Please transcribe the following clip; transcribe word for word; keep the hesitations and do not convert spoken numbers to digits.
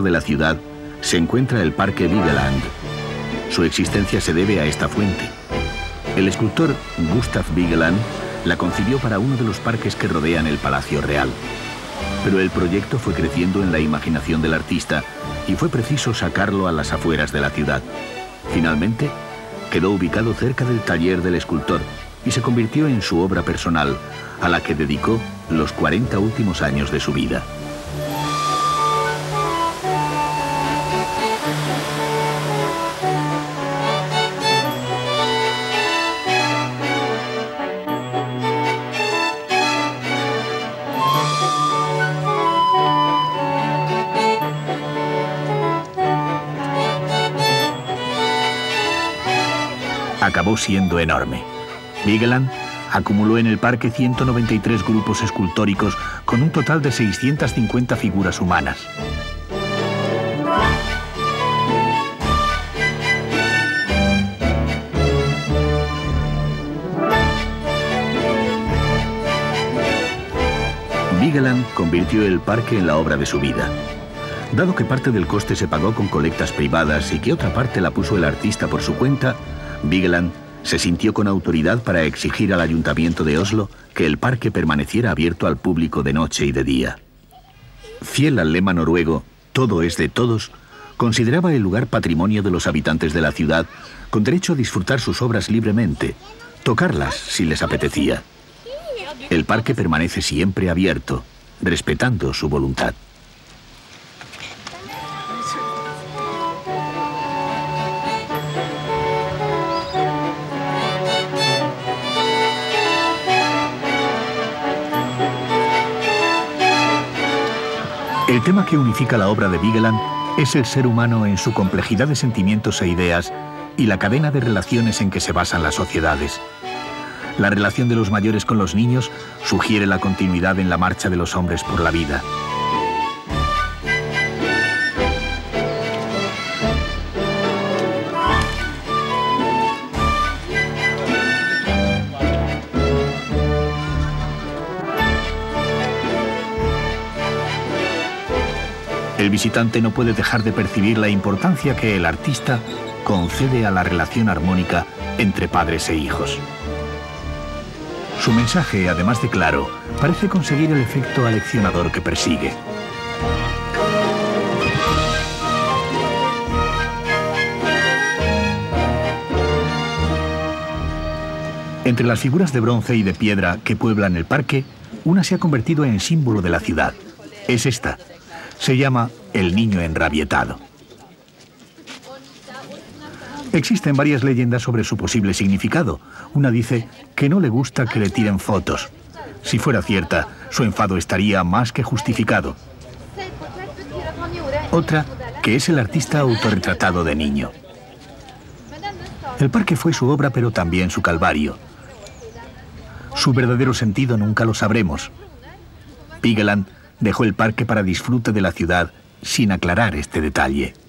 de la ciudad se encuentra el Parque Vigeland. Su existencia se debe a esta fuente. El escultor Gustav Vigeland la concibió para uno de los parques que rodean el Palacio Real. Pero el proyecto fue creciendo en la imaginación del artista y fue preciso sacarlo a las afueras de la ciudad. Finalmente, quedó ubicado cerca del taller del escultor y se convirtió en su obra personal, a la que dedicó los cuarenta últimos años de su vida. Acabó siendo enorme. Vigeland acumuló en el parque ciento noventa y tres grupos escultóricos con un total de seiscientas cincuenta figuras humanas. Vigeland convirtió el parque en la obra de su vida. Dado que parte del coste se pagó con colectas privadas y que otra parte la puso el artista por su cuenta, Vigeland se sintió con autoridad para exigir al Ayuntamiento de Oslo que el parque permaneciera abierto al público de noche y de día. Fiel al lema noruego, todo es de todos, consideraba el lugar patrimonio de los habitantes de la ciudad, con derecho a disfrutar sus obras libremente, tocarlas si les apetecía. El parque permanece siempre abierto, respetando su voluntad. El tema que unifica la obra de Vigeland es el ser humano en su complejidad de sentimientos e ideas y la cadena de relaciones en que se basan las sociedades. La relación de los mayores con los niños sugiere la continuidad en la marcha de los hombres por la vida. El visitante no puede dejar de percibir la importancia que el artista concede a la relación armónica entre padres e hijos. Su mensaje, además de claro, parece conseguir el efecto aleccionador que persigue. Entre las figuras de bronce y de piedra que pueblan el parque, una se ha convertido en símbolo de la ciudad. Es esta. Se llama el niño enrabietado. Existen varias leyendas sobre su posible significado. Una dice que no le gusta que le tiren fotos. Si fuera cierta, su enfado estaría más que justificado. Otra, que es el artista autorretratado de niño. El parque fue su obra, pero también su calvario. Su verdadero sentido nunca lo sabremos. Vigeland dejó el parque para disfrute de la ciudad sin aclarar este detalle.